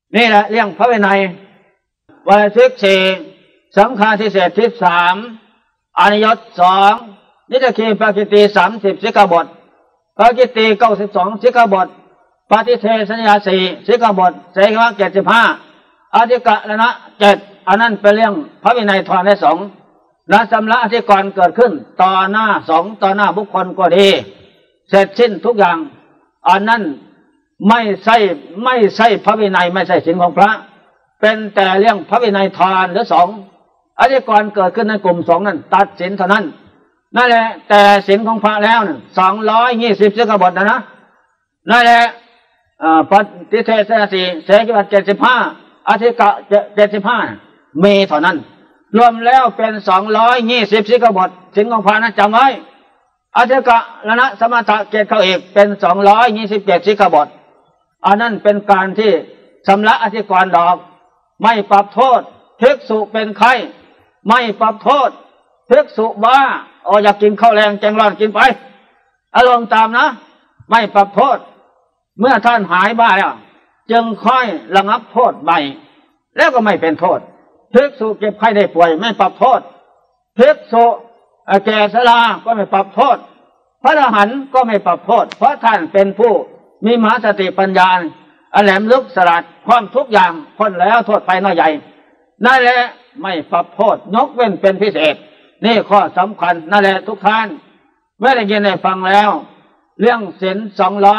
นี่แหละเรื่องพระวินัยวาสิกสี่สังฆาทิเศษที่3อนิยต2นิจคีปกิติ30สิกขาบทปกิติ92สิกขาบทปฏิเทศนิยา4สิกขาบทเสกวะ75อธิกะนะ7อันนั้นเป็นเรื่องพระวินัยทรได้2และสำละอธิกรณ์เกิดขึ้นต่อหน้า2ต่อหน้าบุคคลก็ดีเสร็จสิ้นทุกอย่างอันนั้นไม่ใช่พระวินัยไม่ใช่ศีลของพระเป็นแต่เรื่องพระวินัยทรหรือ2อธิกรณ์เกิดขึ้นในกลุ่ม2นั้นตัดสินเท่านั้นนั่นแหละแต่ศีลของพระแล้ว220สิกขาบทนะนั่นแหละปฏิเทศนา4เสกวะ75อธิกะ75มีเท่านั้นรวมแล้วเป็น220สิกขาบทศีลของพระนั้นจำไว้อธิกะนะสมถะเกตเข้าอีกเป็น227สิกขาบทอันนั้นเป็นการที่ชำระอธิกรณ์ดอกไม่ปรับโทษภิกษุเป็นไข้ไม่ปรับโทษภิกษุบ้าอยากกินข้าวแรงแกงร้อนกินไปอารมณ์ตามนะไม่ปรับโทษเมื่อท่านหายบ้าแล้วจึงค่อยระงับโทษใหม่แล้วก็ไม่เป็นโทษภิกษุเจ็บไข้ได้ป่วยไม่ปรับโทษภิกษุแก่ชราก็ไม่ปรับโทษพระอรหันต์ก็ไม่ปรับโทษเพราะท่านเป็นผู้มีมหาสติปัญญาแหลมลึกสลัดความทุกอย่างพ้นแล้วโทษไปน้อยใหญ่นั่นแหละไม่ปรับโทษยกเว้นเป็นพิเศษนี่ข้อสำคัญนั่นแหละทุกท่านเมื่อได้ยินได้ฟังแล้วเรื่องศีล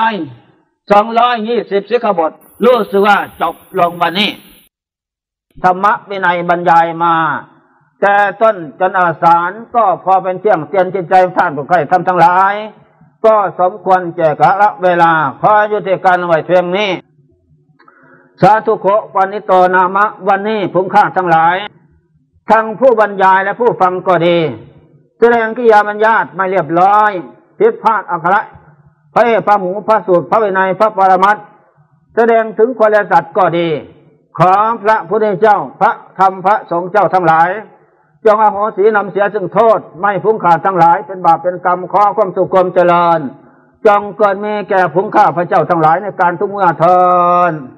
220สิกขาบทรู้สึกว่าจบลงวันนี้ธรรมะวินัยบรรยายมาแต่ต้นจนอวสานก็พอเป็นเที่ยงเตือนจิตใจท่านผู้ใครทำทั้งหลายก็สมควรแก่กาลเวลาขอยุติการไว้เพียงนี้สาธุโขปนิโตนามะวันนี้ผู้ข้าทั้งหลายทั้งผู้บรรยายและผู้ฟังก็ดีแสดงกิริยาบัญญัติไม่เรียบร้อยผิดพลาดอักขระพระพระหูพระสูตรพระวินัยพระปรมัตถ์แสดงถึงคุณสัตว์ก็ดีขอพระพุทธเจ้าพระธรรมพระสงฆ์เจ้าทั้งหลายจงอโหสินำเสียซึ่งโทษไม่ฟุ้งขาดทั้งหลายเป็นบาปเป็นกรรมขอความสุขความเจริญจงเกิดมีแก่ผู้ข้าพระเจ้าทั้งหลายในการทุกเมื่อเทอญ